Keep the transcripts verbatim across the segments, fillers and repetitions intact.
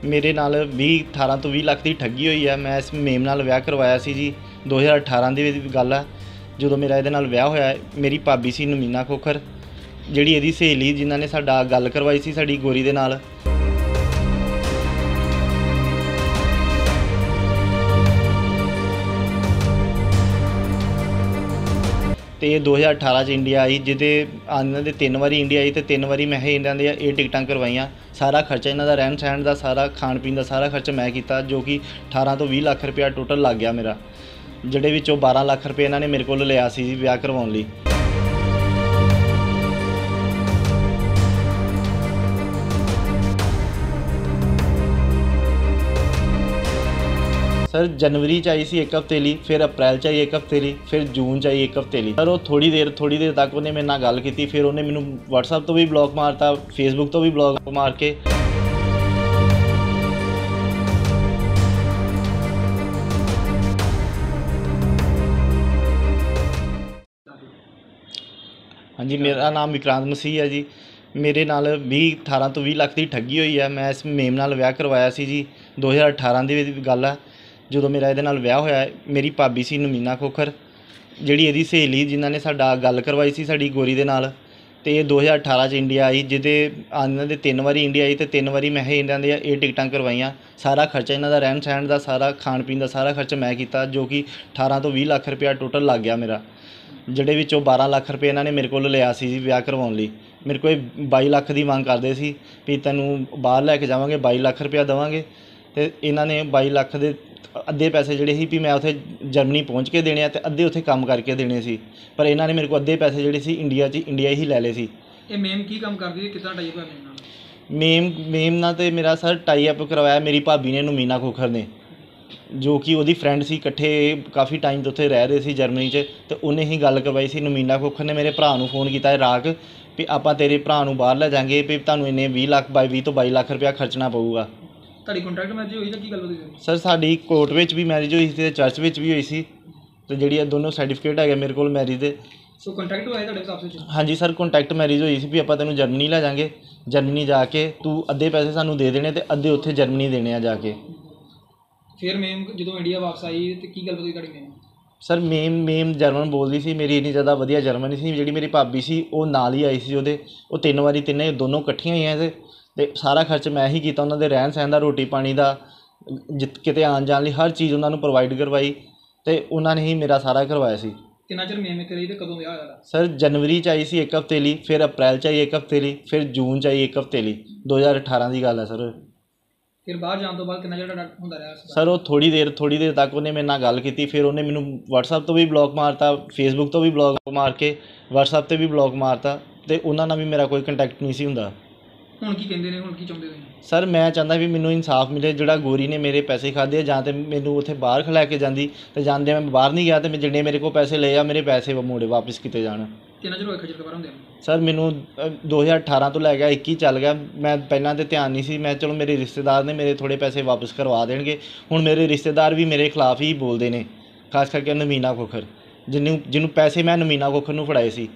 मेरे नाल ਵੀਹ अठारह तो बीस ਲੱਖ ਦੀ ਠੱਗੀ ਹੋਈ ਹੈ। ਮੈਂ ਇਸ ਮੇਮ ਨਾਲ ਵਿਆਹ ਕਰਵਾਇਆ ਸੀ ਜੀ दो हज़ार अठारह ਦੀ ਗੱਲ ਹੈ। ਜਦੋਂ ਮੇਰਾ ਇਹਦੇ ਨਾਲ ਵਿਆਹ ਹੋਇਆ, ਮੇਰੀ ਭਾਬੀ ਸੀ ਨਮੀਨਾ ਖੋਖਰ, ਜਿਹੜੀ ਇਹਦੀ ਸਹੇਲੀ ਜਿਨ੍ਹਾਂ ਨੇ ਸਾਡਾ ਗੱਲ ਕਰਵਾਈ ਸੀ ਸਾਡੀ ਗੋਰੀ ਦੇ ਨਾਲ। ਤੇ ਇਹ दो हज़ार अठारह ਚ ਇੰਡੀਆ ਆਈ, ਜਿਹਦੇ ਇਹਨਾਂ ਦੇ ਤਿੰਨ ਵਾਰੀ ਇੰਡੀਆ ਆਈ ਤੇ ਤਿੰਨ ਵਾਰੀ ਮੈਂ ਇਹਨਾਂ ਦੇ ਇਹ ਟਿਕਟਾਂ ਕਰਵਾਈਆਂ। ਸਾਰਾ ਖਰਚਾ ਇਹਨਾਂ ਦਾ ਰਹਿਣ ਸਹਿਣ ਦਾ, ਸਾਰਾ ਖਾਣ ਪੀਣ ਦਾ ਸਾਰਾ ਖਰਚਾ ਮੈਂ ਕੀਤਾ, ਜੋ ਕਿ अठारह ਤੋਂ ਵੀਹ ਲੱਖ ਰੁਪਇਆ ਟੋਟਲ ਲੱਗ ਗਿਆ ਮੇਰਾ, ਜਿਹੜੇ ਵਿੱਚੋਂ बारह ਲੱਖ ਰੁਪਏ ਇਹਨਾਂ ਨੇ ਮੇਰੇ ਕੋਲ ਲਿਆ ਸੀ ਜੀ ਵਿਆਹ ਕਰਵਾਉਣ ਲਈ। सर जनवरी च आई सी एक हफ्ते लिए, फिर अप्रैल च आई एक हफ्ते लिए, फिर जून च आई एक हफ्ते लिए। सर वो थोड़ी देर थोड़ी देर तक उन्हें मेरे नाल गल की, फिर उन्हें मैनू व्हाट्सएप तो भी ब्लॉक मारता, फेसबुक तो भी ब्लॉक मार के। हाँ जी, मेरा नाम विक्रांत मसीह है जी। मेरे नाल बीस अठारह तो बीस ਲੱਖ ਦੀ ਠੱਗੀ ਹੋਈ है। मैं इस मेम ਨਾਲ ਵਿਆਹ ਕਰਵਾਇਆ ਸੀ ਜੀ दो हज़ार अठारह ਦੀ ਗੱਲ ਹੈ। ਜਦੋਂ ਮੇਰਾ ਇਹਦੇ ਨਾਲ ਵਿਆਹ ਹੋਇਆ, ਮੇਰੀ ਭਾਬੀ ਸੀ ਨਮੀਨਾ ਖੋਖਰ, ਜਿਹੜੀ ਇਹਦੀ ਸਹੇਲੀ ਜਿਨ੍ਹਾਂ ਨੇ ਸਾਡਾ ਗੱਲ ਕਰਵਾਈ ਸੀ ਸਾਡੀ ਗੋਰੀ ਦੇ ਨਾਲ। ਤੇ ਇਹ दो हज़ार अठारह ਚ ਇੰਡੀਆ ਆਈ, ਜਿਹਦੇ ਇਹਨਾਂ ਦੇ ਤਿੰਨ ਵਾਰੀ ਇੰਡੀਆ ਆਈ ਤੇ ਤਿੰਨ ਵਾਰੀ ਮੈਂ ਇਹਨਾਂ ਦੇ ਇਹ ਟਿਕਟਾਂ ਕਰਵਾਈਆਂ। ਸਾਰਾ ਖਰਚਾ ਇਹਨਾਂ ਦਾ ਰਹਿਣ ਸਹਿਣ ਦਾ, ਸਾਰਾ ਖਾਣ ਪੀਣ ਦਾ ਸਾਰਾ ਖਰਚਾ ਮੈਂ ਕੀਤਾ, ਜੋ ਕਿ अठारह ਤੋਂ ਵੀਹ ਲੱਖ ਰੁਪਇਆ ਟੋਟਲ ਲੱਗ ਗਿਆ ਮੇਰਾ, ਜਿਹੜੇ ਵਿੱਚੋਂ बारह ਲੱਖ ਰੁਪਏ ਇਹਨਾਂ ਨੇ ਮੇਰੇ ਕੋਲ ਲਿਆ ਸੀ ਜੀ ਵਿਆਹ ਕਰਵਾਉਣ ਲਈ। ਮੇਰੇ ਕੋਲ बाईस ਲੱਖ ਦੀ ਮੰਗ ਕਰਦੇ ਸੀ ਵੀ ਤੈਨੂੰ ਬਾਹਰ ਲੈ ਕੇ ਜਾਵਾਂਗੇ, बाईस ਲੱਖ ਰੁਪਇਆ ਦੇਵਾਂਗੇ। ਤੇ ਇਹਨਾਂ ਨੇ बाईस ਲੱਖ ਦੇ ਅੱਧੇ ਪੈਸੇ ਜਿਹੜੇ ਸੀ ਵੀ ਮੈਂ ਉੱਥੇ ਜਰਮਨੀ ਪਹੁੰਚ ਕੇ ਦੇਣੇ ਆ ਤੇ ਅੱਧੇ ਉੱਥੇ ਕੰਮ ਕਰਕੇ ਦੇਣੇ ਸੀ, ਪਰ ਇਹਨਾਂ ਨੇ ਮੇਰੇ ਕੋਲ ਅੱਧੇ ਪੈਸੇ ਜਿਹੜੇ ਸੀ ਇੰਡੀਆ 'ਚ ਇੰਡੀਆ ਹੀ ਲੈ ਲਏ ਸੀ। ਇਹ ਮੇਮ ਕੀ ਕੰਮ ਕਰਦੀ ਹੈ, ਕਿੱਦਾਂ ਟਾਈ ਅਪ ਹੈ ਮੇਮ ਨਾਲ? ਮੇਮ ਮੇਮ ਨਾਲ ਤੇ ਮੇਰਾ ਸਰ ਟਾਈ ਅਪ ਕਰਵਾਇਆ ਮੇਰੀ ਭਾਬੀ ਨੇ, ਨਮੀਨਾ ਖੋਖਰ ਨੇ, ਜੋ ਕਿ ਉਹਦੀ ਫਰੈਂਡ ਸੀ। ਇਕੱਠੇ ਕਾਫੀ ਟਾਈਮ ਤੋਂ ਉੱਥੇ ਰਹਿ ਰਹੇ ਸੀ ਜਰਮਨੀ 'ਚ, ਤੇ ਉਹਨੇ ਹੀ ਗੱਲ ਕਰਵਾਈ ਸੀ। ਨਮੀਨਾ ਖੋਖਰ ਨੇ ਮੇਰੇ ਭਰਾ ਨੂੰ ਫੋਨ ਕੀਤਾ ਰਾਕ ਵੀ ਆਪਾਂ ਤੇਰੇ ਭਰਾ ਨੂੰ ਬਾਹਰ ਲੈ ਜਾਵਾਂਗੇ, ਵੀ ਤੁਹਾਨੂੰ ਇੰਨੇ ਵੀਹ ਲੱਖ ਬਾਈ ਵੀਹ ਤੋਂ ਬਾਈ ਲੱਖ ਰੁਪਇਆ ਖਰਚਣਾ ਪਊਗਾ। ਤੁਹਾਡੀ ਕੰਟਰੈਕਟ ਮੈਰਿਜ ਹੋਈ ਤਾਂ ਕੀ ਗੱਲ ਹੋਈ ਸਰ? ਸਾਡੀ ਕੋਰਟ ਵਿੱਚ ਵੀ ਮੈਰਿਜ ਹੋਈ ਸੀ ਤੇ ਚਰਚ ਵਿੱਚ ਵੀ ਹੋਈ ਸੀ, ਤੇ ਜਿਹੜੀ ਇਹ ਦੋਨੋਂ ਸਰਟੀਫਿਕੇਟ ਹੈਗੇ ਮੇਰੇ ਕੋਲ ਮੈਰਿਜ ਦੇ। ਸੋ ਕੰਟਰੈਕਟ ਹੋਇਆ ਤੁਹਾਡੇ ਹਿਸਾਬ ਸੇ? ਹਾਂਜੀ ਸਰ, ਕੰਟੈਕਟ ਮੈਰਿਜ ਹੋਈ ਸੀ ਵੀ ਆਪਾਂ ਤੈਨੂੰ ਜਰਮਨੀ ਲੈ ਜਾਵਾਂਗੇ, ਜਰਮਨੀ ਜਾ ਕੇ ਤੂੰ ਅੱਧੇ ਪੈਸੇ ਸਾਨੂੰ ਦੇ ਦੇਣੇ ਤੇ ਅੱਧੇ ਉੱਥੇ ਜਰਮਨੀ ਦੇਣੇ ਆ ਜਾ ਕੇ। ਫਿਰ ਮੇਮ ਜਦੋਂ ਇੰਡੀਆ ਵਾਪਸ ਆਈ ਤੇ ਕੀ ਗੱਲ ਹੋਈ ਤੁਹਾਡੀ ਮੇਮ? ਸਰ ਮੇਮ ਮੇਮ ਜਰਮਨ ਬੋਲਦੀ ਸੀ, ਮੇਰੀ ਇੰਨੀ ਜ਼ਿਆਦਾ ਵਧੀਆ ਜਰਮਨ ਨਹੀਂ ਸੀ। ਜਿਹੜੀ ਮੇਰੀ ਭਾਬੀ ਸੀ ਉਹ ਨਾਲ ਹੀ ਆਈ ਸੀ ਉਹਦੇ, ਉਹ ਤਿੰਨ ਵਾਰੀ ਤਿੰਨੇ ਦੋਨੋਂ ਇਕੱਠੀਆਂ ਹੀ ਆਏ ਤੇ ਸਾਰਾ ਖਰਚ ਮੈਂ ਹੀ ਕੀਤਾ। ਉਹਨਾਂ ਦੇ ਰਹਿਣ ਸਹਿਣ ਦਾ, ਰੋਟੀ ਪਾਣੀ ਦਾ, ਜਿੱਤ ਕਿਤੇ ਆਉਣ ਜਾਣ ਲਈ ਹਰ ਚੀਜ਼ ਉਹਨਾਂ ਨੂੰ ਪ੍ਰੋਵਾਈਡ ਕਰਵਾਈ, ਤੇ ਉਹਨਾਂ ਨੇ ਹੀ ਮੇਰਾ ਸਾਰਾ ਕਰਵਾਇਆ ਸੀ। ਕਿੰਨਾ ਚਿਰ ਮੇਮ ਇੱਥੇ ਰਹੀ ਤੇ ਕਦੋਂ ਵਿਆਹ ਹੋਇਆ? ਸਰ जनवरी ਚ ਆਈ ਸੀ ਇੱਕ ਹਫ਼ਤੇ ਲਈ, ਫਿਰ ਅਪ੍ਰੈਲ ਚ ਆਈ ਇੱਕ ਹਫ਼ਤੇ ਲਈ, ਫਿਰ ਜੂਨ ਚ ਆਈ ਇੱਕ ਹਫ਼ਤੇ ਲਈ। दो हज़ार अठारह ਦੀ ਗੱਲ ਹੈ ਸਰ। ਫਿਰ ਬਾਹਰ ਜਾਣ ਤੋਂ ਬਾਅਦ ਕਿੰਨਾ ਚਿਰ ਹੁੰਦਾ ਰਿਹਾ ਸਰ? ਉਹ ਥੋੜੀ ਦੇਰ ਥੋੜੀ ਦੇਰ ਤੱਕ ਉਹਨੇ ਮੇਰੇ ਨਾਲ ਗੱਲ ਕੀਤੀ, ਫਿਰ ਉਹਨੇ ਮੈਨੂੰ WhatsApp ਤੋਂ ਵੀ ਬਲੌਕ ਮਾਰਤਾ, ਫੇਸਬੁੱਕ ਤੋਂ ਵੀ ਬਲੌਕ ਮਾਰ ਕੇ WhatsApp 'ਤੇ ਵੀ ਬਲੌਕ ਮਾਰਤਾ, ਤੇ ਉਹਨਾਂ ਨਾਲ ਵੀ ਮੇਰਾ ਕੋਈ ਕੰਟੈਕਟ ਨਹੀਂ ਸੀ ਹੁੰਦਾ। ਹੁਣ ਕੀ ਕਹਿੰਦੇ ਨੇ, ਹੁਣ ਕੀ ਚਾਹੁੰਦੇ ਨੇ? ਸਰ ਮੈਂ ਚਾਹੁੰਦਾ ਵੀ ਮੈਨੂੰ ਇਨਸਾਫ ਮਿਲੇ। ਜਿਹੜਾ ਗੋਰੀ ਨੇ ਮੇਰੇ ਪੈਸੇ ਖਾਧੇ ਆ, ਜਾਂ ਤਾਂ ਮੈਨੂੰ ਉੱਥੇ ਬਾਹਰ ਖਿਲਾ ਕੇ ਜਾਂਦੀ, ਤੇ ਜਾਂਦੇ ਮੈਂ ਬਾਹਰ ਨਹੀਂ ਗਿਆ, ਤੇ ਮੈਂ ਜਿਹੜੇ ਮੇਰੇ ਕੋਲ ਪੈਸੇ ਲਏ ਆ ਮੇਰੇ ਪੈਸੇ ਮੋੜੇ ਵਾਪਸ ਕੀਤੇ ਜਾਣ। ਕਿੰਨਾ ਚਿਰ ਹੋਇਆ ਖੱਜਲ ਖਬਰ ਹੁੰਦੇ? ਸਰ ਮੈਨੂੰ दो हज़ार अठारह ਤੋਂ ਲੈ ਗਿਆ ਇੱਕੀ ਚੱਲ ਗਿਆ। ਮੈਂ ਪਹਿਲਾਂ ਤਾਂ ਧਿਆਨ ਨਹੀਂ ਸੀ, ਮੈਂ ਚਲੋ ਮੇਰੇ ਰਿਸ਼ਤੇਦਾਰ ਨੇ ਮੇਰੇ ਥੋੜ੍ਹੇ ਪੈਸੇ ਵਾਪਸ ਕਰਵਾ ਦੇਣਗੇ। ਹੁਣ ਮੇਰੇ ਰਿਸ਼ਤੇਦਾਰ ਵੀ ਮੇਰੇ ਖਿਲਾਫ ਹੀ ਬੋਲਦੇ ਨੇ, ਖਾਸ ਕਰਕੇ ਨਮੀਨਾ ਖੋਖਰ, ਜਿਹਨੂੰ ਜਿਹਨੂੰ ਪੈਸੇ ਮੈਂ ਨਮੀਨਾ ਖੋਖਰ ਨੂੰ ਫੜਾਏ ਸੀ।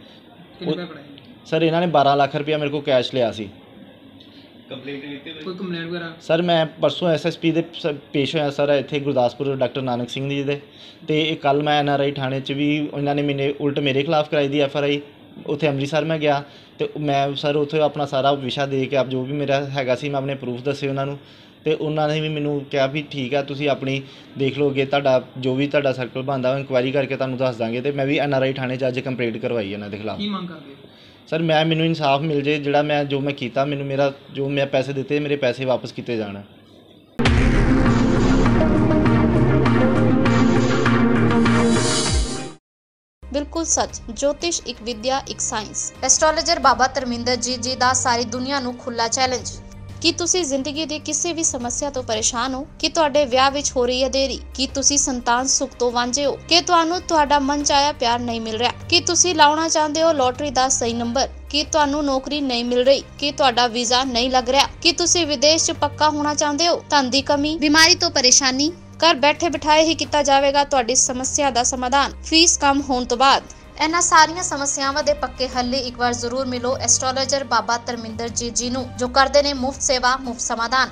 ਸਰ ਇਹਨਾਂ ਨੇ बारह ਲੱਖ ਰੁਪਇਆ ਮੇਰੇ ਕੋਲ ਕੈਸ਼ ਲਿਆ ਸੀ। ਕੰਪਲੇਂਟ ਕੀਤੀ? ਕੋਈ ਕੰਪਲੇਂਟ ਵਗੈਰਾ? ਸਰ ਮੈਂ ਪਰਸੋਂ ਐਸ ਐਸ ਪੀ ਦੇ ਪੇਸ਼ ਹੋਇਆ ਸਰ ਇੱਥੇ ਗੁਰਦਾਸਪੁਰ, ਡਾਕਟਰ ਨਾਨਕ ਸਿੰਘ ਜੀ ਦੇ, ਤੇ ਇਹ ਕੱਲ੍ਹ ਮੈਂ ਐਨ ਆਰ ਆਈ ਥਾਣੇ 'ਚ ਵੀ ਇਹਨਾਂ ਨੇ ਮੈਨੇ ਉਲਟ ਮੇਰੇ ਖਿਲਾਫ ਕਰਾਈ ਦੀ ਐਫ ਆਰ ਆਈ। ਉੱਥੇ ਅੰਮ੍ਰਿਤਸਰ ਮੈਂ ਗਿਆ, ਤੇ ਮੈਂ ਸਰ ਉੱਥੇ ਆਪਣਾ ਸਾਰਾ ਵਿਸ਼ਾ ਦੇ ਕੇ ਆਪ ਜੋ ਵੀ ਮੇਰਾ ਹੈਗਾ ਸੀ ਮੈਂ ਆਪਣੇ ਪ੍ਰੂਫ ਦੱਸੇ ਉਹਨਾਂ ਨੂੰ, ਤੇ ਉਹਨਾਂ ਨੇ ਵੀ ਮੈਨੂੰ ਕਿਹਾ ਵੀ ਠੀਕ ਆ ਤੁਸੀਂ ਆਪਣੀ ਦੇਖ ਲਓ ਅੱਗੇ ਤੁਹਾਡਾ ਜੋ ਵੀ ਤੁਹਾਡਾ ਸਰਕਲ ਬਣਦਾ ਉਹ ਇਨਕੁਆਇਰੀ ਕਰਕੇ ਤੁਹਾਨੂੰ ਦੱਸ ਦਾਂਗੇ। ਤੇ ਮੈਂ ਵੀ ਐਨ ਆਰ ਆਈ ਥਾਣੇ 'ਚ ਅੱਜ ਕੰਪਲੇਂਟ ਕਰਵਾਈ ਇਹਨਾਂ ਦੇ ਖਿਲਾਫ। ਕੀ ਮੰਗ ਕਰਦੇ? ਸਰ ਮੈਂ ਮੈਨੂੰ ਇਨਸਾਫ ਮਿਲ ਜੇ, ਜਿਹੜਾ ਮੈਂ ਜੋ ਮੈਂ ਕੀਤਾ, ਮੈਨੂੰ ਮੇਰਾ ਜੋ ਮੈਂ ਪੈਸੇ ਦਿੱਤੇ ਮੇਰੇ ਪੈਸੇ ਵਾਪਸ ਕੀਤੇ ਜਾਣ। बिल्कुल सच। ज्योतिष एक विद्या, एक साइंस। एस्ट्रोलॉजर बाबा धर्मिंदर जी जी ਦਾ ਸਾਰੀ ਦੁਨੀਆ ਨੂੰ ਖੁੱਲਾ ਚੈਲੰਜ। ਕੀ ਤੁਸੀਂ ਜ਼ਿੰਦਗੀ ਦੀ ਕਿਸੇ ਵੀ ਸਮੱਸਿਆ ਤੋਂ ਪਰੇਸ਼ਾਨ ਹੋ? ਕਿ ਤੁਹਾਡੇ ਵਿਆਹ ਵਿੱਚ ਹੋ ਰਹੀ ਹੈ ਦੇਰੀ? ਕੀ ਤੁਸੀਂ ਸੰਤਾਨ ਸੁੱਖ ਤੋਂ ਵਾਂਝੇ ਹੋ? ਕਿ ਤੁਹਾਨੂੰ ਤੁਹਾਡਾ ਮਨ ਚਾਹਿਆ ਪਿਆਰ ਨਹੀਂ ਮਿਲ ਰਿਹਾ? ਕਿ ਤੁਸੀਂ ਲਾਉਣਾ ਚਾਹੁੰਦੇ ਹੋ ਲੋਟਰੀ ਦਾ ਸਹੀ ਨੰਬਰ? ਕਿ ਤੁਹਾਨੂੰ ਨੌਕਰੀ ਨਹੀਂ ਮਿਲ ਰਹੀ? ਕਿ ਤੁਹਾਡਾ ਵੀਜ਼ਾ ਨਹੀਂ ਲੱਗ ਰਿਹਾ? ਕਿ ਤੁਸੀਂ ਵਿਦੇਸ਼ 'ਚ ਪੱਕਾ ਹੋਣਾ ਚਾਹੁੰਦੇ ਹੋ? ਧਨ ਦੀ ਕਮੀ, ਬਿਮਾਰੀ ਤੋਂ ਪਰੇਸ਼ਾਨੀ? ਘਰ ਬੈਠੇ ਬਿਠਾਏ ਹੀ ਕੀਤਾ ਜਾਵੇਗਾ ਤੁਹਾਡੀ ਸਮੱਸਿਆ ਦਾ ਸਮਾਧਾਨ, ਫੀਸ ਕਮ ਹੋਣ ਤੋਂ ਬਾਅਦ। ਇਹਨਾਂ ਸਾਰੀਆਂ ਸਮੱਸਿਆਵਾਂ ਦੇ ਪੱਕੇ ਹੱਲ ਲਈ ਇੱਕ ਵਾਰ ਜ਼ਰੂਰ ਮਿਲੋ ਐਸਟ੍ਰੋਲੋਜਰ ਬਾਬਾ ਧਰਮਿੰਦਰ ਜੀ ਜੀ ਨੂੰ, ਜੋ ਕਰਦੇ ਨੇ ਮੁਫਤ ਸੇਵਾ, ਮੁਫਤ ਸਮਾਧਾਨ।